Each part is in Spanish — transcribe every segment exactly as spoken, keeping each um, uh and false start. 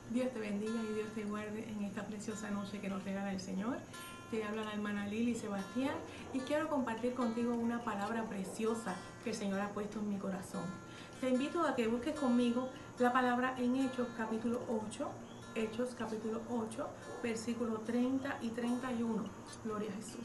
Dios te bendiga y Dios te guarde en esta preciosa noche que nos regala el Señor. Te habla la hermana Lili Sebastián y quiero compartir contigo una palabra preciosa que el Señor ha puesto en mi corazón. Te invito a que busques conmigo la palabra en Hechos capítulo ocho, Hechos capítulo ocho, versículos treinta y treinta y uno. Gloria a Jesús.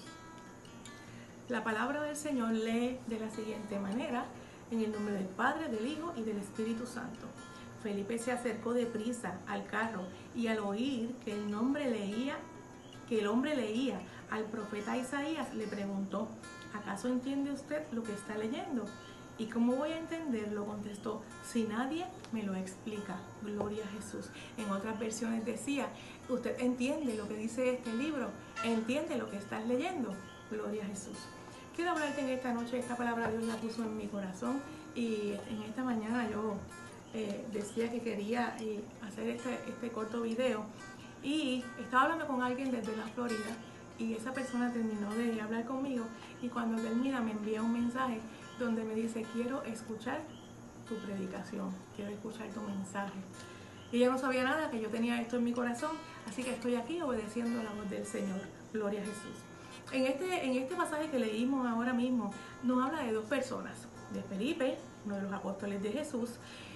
La palabra del Señor lee de la siguiente manera, en el nombre del Padre, del Hijo y del Espíritu Santo. Felipe se acercó deprisa al carro y al oír que el nombre leía, que el hombre leía al profeta Isaías, le preguntó: ¿acaso entiende usted lo que está leyendo? ¿Y cómo voy a entenderlo?, contestó, si nadie me lo explica. Gloria a Jesús. En otras versiones decía: ¿usted entiende lo que dice este libro? ¿Entiende lo que estás leyendo? Gloria a Jesús. Quiero hablarte en esta noche. Esta palabra Dios la puso en mi corazón y en esta mañana yo eh, decía que quería eh, hacer este, este corto video, y estaba hablando con alguien desde la Florida y esa persona terminó de hablar conmigo y cuando termina me envía un mensaje donde me dice: quiero escuchar tu predicación, quiero escuchar tu mensaje. Y ella no sabía nada, que yo tenía esto en mi corazón, así que estoy aquí obedeciendo la voz del Señor. Gloria a Jesús. En este, en este pasaje que leímos ahora mismo, nos habla de dos personas, de Felipe, uno de los apóstoles de Jesús,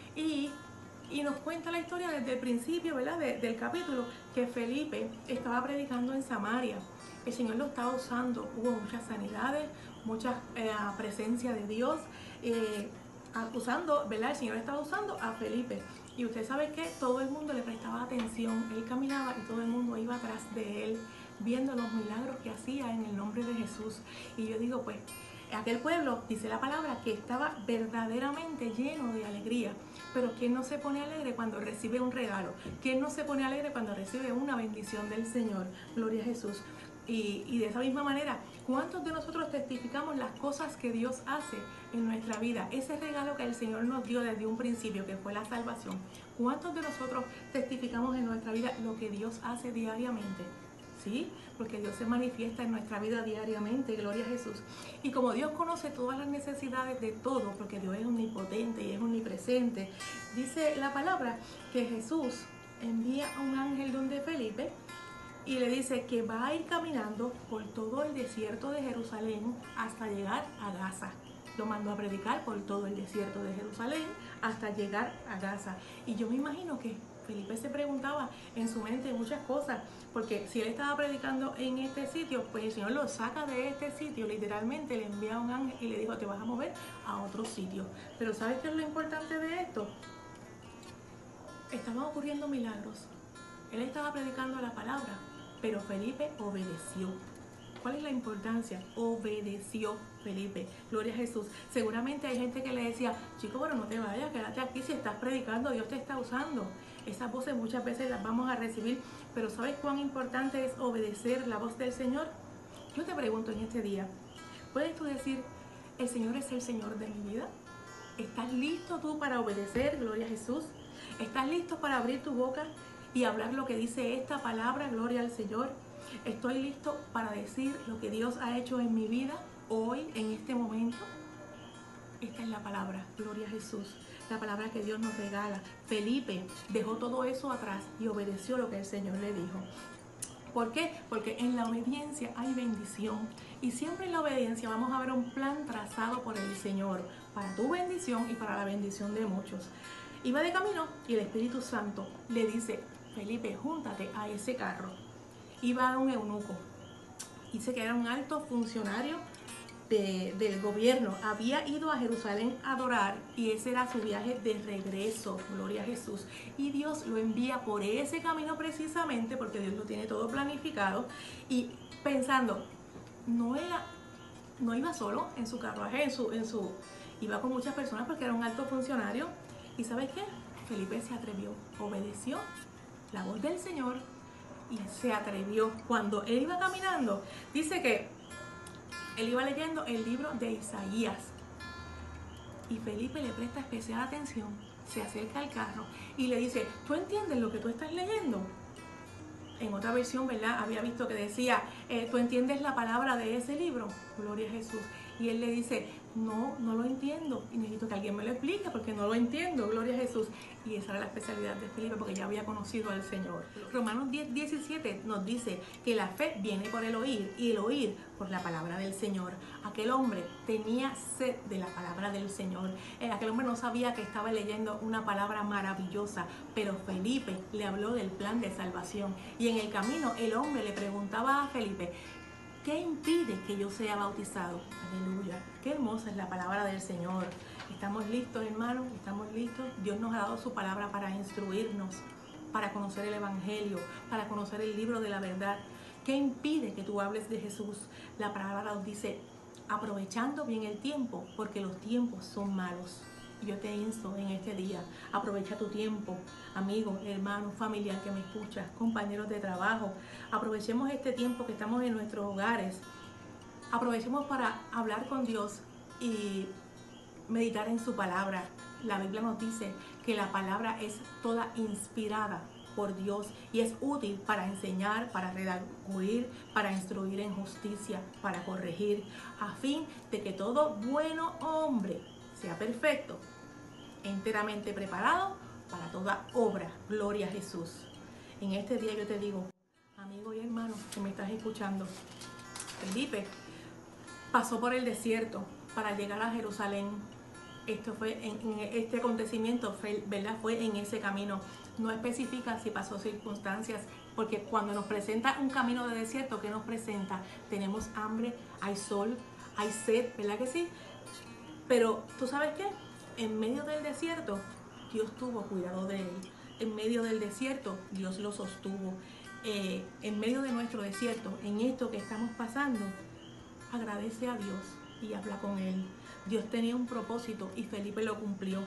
y, y nos cuenta la historia desde el principio, ¿verdad?, de, del capítulo, que Felipe estaba predicando en Samaria. El Señor lo estaba usando, hubo muchas sanidades, mucha eh, presencia de Dios, eh, usando, ¿verdad? El Señor estaba usando a Felipe. Y usted sabe que todo el mundo le prestaba atención, él caminaba y todo el mundo iba atrás de él, viendo los milagros que hacía en el nombre de Jesús. Y yo digo, pues, aquel pueblo, dice la palabra, que estaba verdaderamente lleno de alegría. Pero ¿quién no se pone alegre cuando recibe un regalo? ¿Quién no se pone alegre cuando recibe una bendición del Señor? Gloria a Jesús. Y, y de esa misma manera, ¿cuántos de nosotros testificamos las cosas que Dios hace en nuestra vida? Ese regalo que el Señor nos dio desde un principio, que fue la salvación. ¿Cuántos de nosotros testificamos en nuestra vida lo que Dios hace diariamente? ¿Sí? Porque Dios se manifiesta en nuestra vida diariamente, gloria a Jesús. Y como Dios conoce todas las necesidades de todo, porque Dios es omnipotente y es omnipresente, dice la palabra que Jesús envía a un ángel donde Felipe y le dice que va a ir caminando por todo el desierto de Jerusalén hasta llegar a Gaza. Lo mandó a predicar por todo el desierto de Jerusalén hasta llegar a Gaza. Y yo me imagino que Felipe se preguntaba en su mente muchas cosas, porque si él estaba predicando en este sitio, pues el Señor lo saca de este sitio, literalmente le envía a un ángel y le dijo: te vas a mover a otro sitio. Pero ¿sabes qué es lo importante de esto? Estaban ocurriendo milagros. Él estaba predicando la palabra, pero Felipe obedeció. ¿Cuál es la importancia? Obedeció Felipe. Gloria a Jesús. Seguramente hay gente que le decía: chico, pero no te vayas, quédate aquí, si estás predicando, Dios te está usando. Esas voces muchas veces las vamos a recibir, pero ¿sabes cuán importante es obedecer la voz del Señor? Yo te pregunto en este día, ¿puedes tú decir: el Señor es el Señor de mi vida? ¿Estás listo tú para obedecer? Gloria a Jesús. ¿Estás listo para abrir tu boca y hablar lo que dice esta palabra? Gloria al Señor. ¿Estoy listo para decir lo que Dios ha hecho en mi vida hoy, en este momento? Esta es la palabra, gloria a Jesús, la palabra que Dios nos regala. Felipe dejó todo eso atrás y obedeció lo que el Señor le dijo. ¿Por qué? Porque en la obediencia hay bendición. Y siempre en la obediencia vamos a ver un plan trazado por el Señor para tu bendición y para la bendición de muchos. Iba de camino y el Espíritu Santo le dice: Felipe, júntate a ese carro. Iba a un eunuco. Dice que era un alto funcionario de, del gobierno. Había ido a Jerusalén a adorar y ese era su viaje de regreso. Gloria a Jesús. Y Dios lo envía por ese camino precisamente porque Dios lo tiene todo planificado. Y pensando, no era, no iba solo en su carruaje, en su, en su, iba con muchas personas porque era un alto funcionario. ¿Y sabes qué? Felipe se atrevió, obedeció la voz del Señor y se atrevió. Cuando él iba caminando, dice que él iba leyendo el libro de Isaías y Felipe le presta especial atención, se acerca al carro y le dice: ¿tú entiendes lo que tú estás leyendo? En otra versión, ¿verdad?, había visto que decía: eh, ¿tú entiendes la palabra de ese libro? Gloria a Jesús. Y él le dice: no, no lo entiendo y necesito que alguien me lo explique porque no lo entiendo, gloria a Jesús. Y esa era la especialidad de Felipe porque ya había conocido al Señor. Romanos diez, diecisiete nos dice que la fe viene por el oír y el oír por la palabra del Señor. Aquel hombre tenía sed de la palabra del Señor. Eh, aquel hombre no sabía que estaba leyendo una palabra maravillosa, pero Felipe le habló del plan de salvación. Y en el camino el hombre le preguntaba a Felipe, ¿qué impide que yo sea bautizado? Aleluya. Qué hermosa es la palabra del Señor. ¿Estamos listos, hermanos? ¿Estamos listos? Dios nos ha dado su palabra para instruirnos, para conocer el Evangelio, para conocer el libro de la verdad. ¿Qué impide que tú hables de Jesús? La palabra nos dice, aprovechando bien el tiempo, porque los tiempos son malos. Yo te insto en este día, aprovecha tu tiempo, amigo, hermano, familiar que me escuchas, compañeros de trabajo. Aprovechemos este tiempo que estamos en nuestros hogares. Aprovechemos para hablar con Dios y meditar en su palabra. La Biblia nos dice que la palabra es toda inspirada por Dios y es útil para enseñar, para redarguir, para instruir en justicia, para corregir, a fin de que todo bueno hombre sea perfecto, enteramente preparado para toda obra. Gloria a Jesús. En este día yo te digo, amigo y hermano que me estás escuchando, Felipe pasó por el desierto para llegar a Jerusalén. Esto fue en, en este acontecimiento, fue, ¿verdad? Fue en ese camino. No especifica si pasó circunstancias, porque cuando nos presenta un camino de desierto, ¿qué nos presenta? Tenemos hambre, hay sol, hay sed, ¿verdad que sí? Pero, ¿tú sabes qué? En medio del desierto, Dios tuvo cuidado de él. En medio del desierto, Dios lo sostuvo. Eh, en medio de nuestro desierto, en esto que estamos pasando, agradece a Dios y habla con él. Dios tenía un propósito y Felipe lo cumplió.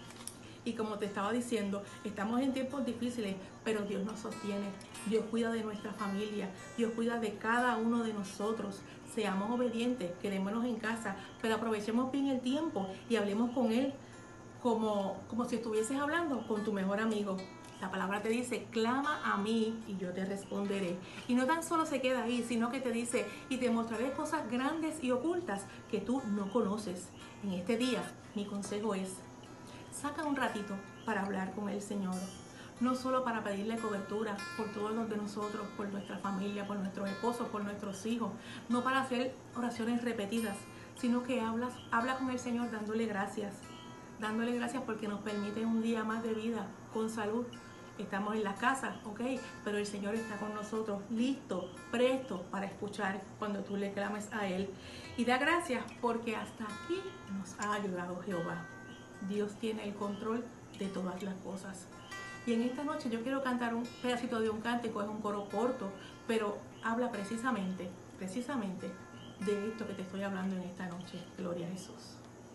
Y como te estaba diciendo, estamos en tiempos difíciles, pero Dios nos sostiene. Dios cuida de nuestra familia. Dios cuida de cada uno de nosotros. Seamos obedientes, quedémonos en casa, pero aprovechemos bien el tiempo y hablemos con Él como, como si estuvieses hablando con tu mejor amigo. La palabra te dice, clama a mí y yo te responderé. Y no tan solo se queda ahí, sino que te dice, y te mostraré cosas grandes y ocultas que tú no conoces. En este día, mi consejo es, saca un ratito para hablar con el Señor. No solo para pedirle cobertura por todos los de nosotros, por nuestra familia, por nuestros esposos, por nuestros hijos. No para hacer oraciones repetidas, sino que hablas, habla con el Señor dándole gracias. Dándole gracias porque nos permite un día más de vida, con salud. Estamos en las casas, ok, pero el Señor está con nosotros, listo, presto para escuchar cuando tú le clames a Él. Y da gracias porque hasta aquí nos ha ayudado Jehová. Dios tiene el control de todas las cosas. Y en esta noche yo quiero cantar un pedacito de un cántico, es un coro corto, pero habla precisamente, precisamente de esto que te estoy hablando en esta noche. Gloria a Jesús.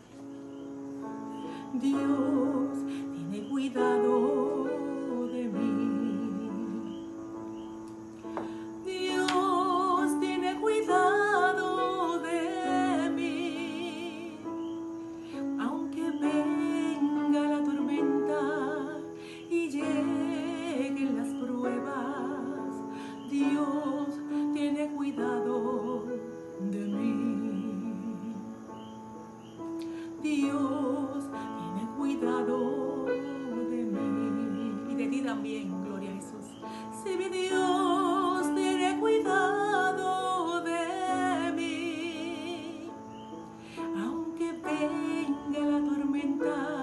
Dios tiene cuidado de mí. Dios tiene cuidado de mí. Aunque venga la tormenta y lleguen las pruebas, Dios tiene cuidado de mí. Dios tiene cuidado de mí y de ti también, gloria a Jesús. Si mi Dios tiene cuidado de mí, aunque venga la tormenta